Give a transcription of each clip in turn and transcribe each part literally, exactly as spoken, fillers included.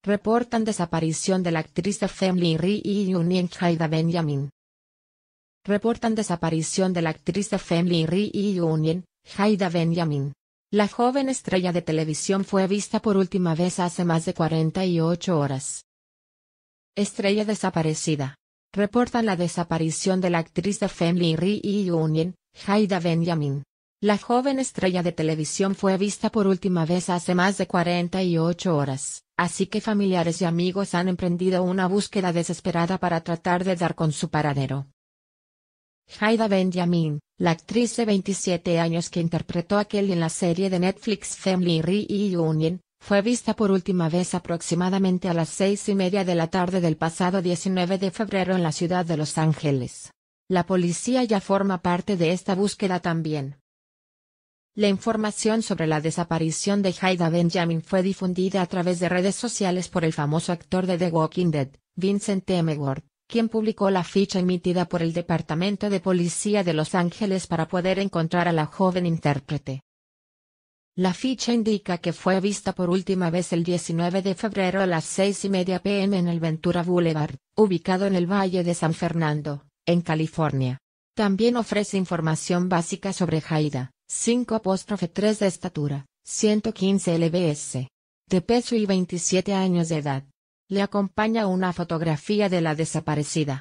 Reportan desaparición de la actriz de Family Reunion Jayda Benjamin. Reportan desaparición de la actriz de Family Reunion, Jayda Benjamin. La joven estrella de televisión fue vista por última vez hace más de cuarenta y ocho horas. Estrella desaparecida. Reportan la desaparición de la actriz de Family Reunion, Jayda Benjamin. La joven estrella de televisión fue vista por última vez hace más de cuarenta y ocho horas, así que familiares y amigos han emprendido una búsqueda desesperada para tratar de dar con su paradero. Jayda Benjamin, la actriz de veintisiete años que interpretó a Kelly en la serie de Netflix Family Reunion, fue vista por última vez aproximadamente a las seis y media de la tarde del pasado diecinueve de febrero en la ciudad de Los Ángeles. La policía ya forma parte de esta búsqueda también. La información sobre la desaparición de Jayda Benjamin fue difundida a través de redes sociales por el famoso actor de The Walking Dead, Vincent M. Ward, quien publicó la ficha emitida por el Departamento de Policía de Los Ángeles para poder encontrar a la joven intérprete. La ficha indica que fue vista por última vez el diecinueve de febrero a las seis y media p m en el Ventura Boulevard, ubicado en el Valle de San Fernando, en California. También ofrece información básica sobre Jayda, cinco tres de estatura, ciento quince libras, de peso y veintisiete años de edad. Le acompaña una fotografía de la desaparecida.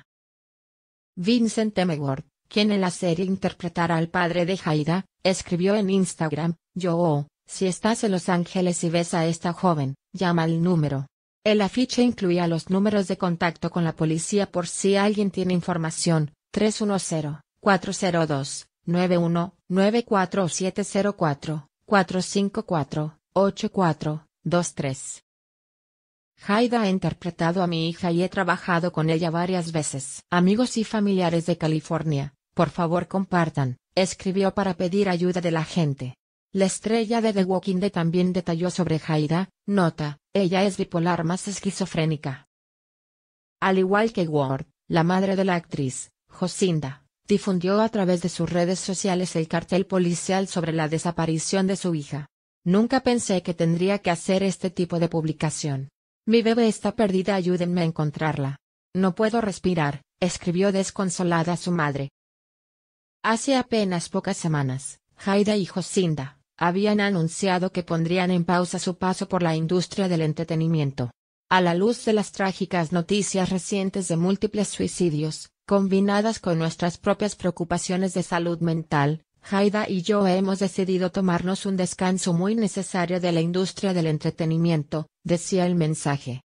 Vincent M. Ward, quien en la serie interpretará al padre de Jayda, escribió en Instagram: Yo, si estás en Los Ángeles y ves a esta joven, llama al número. El afiche incluía los números de contacto con la policía por si alguien tiene información: tres uno cero, cuatro cero dos, nueve uno, nueve cuatro o siete cero cuatro, cuatro cinco cuatro, ocho cuatro, dos tres. Jayda ha interpretado a mi hija y he trabajado con ella varias veces. Amigos y familiares de California, por favor compartan, escribió para pedir ayuda de la gente. La estrella de The Walking Dead también detalló sobre Jayda: nota, ella es bipolar más esquizofrénica. Al igual que Ward, la madre de la actriz, Jocinda, difundió a través de sus redes sociales el cartel policial sobre la desaparición de su hija. Nunca pensé que tendría que hacer este tipo de publicación. Mi bebé está perdida, ayúdenme a encontrarla. No puedo respirar, escribió desconsolada su madre. Hace apenas pocas semanas, Jayda y Jocinda habían anunciado que pondrían en pausa su paso por la industria del entretenimiento. A la luz de las trágicas noticias recientes de múltiples suicidios, combinadas con nuestras propias preocupaciones de salud mental, Jayda y yo hemos decidido tomarnos un descanso muy necesario de la industria del entretenimiento, decía el mensaje.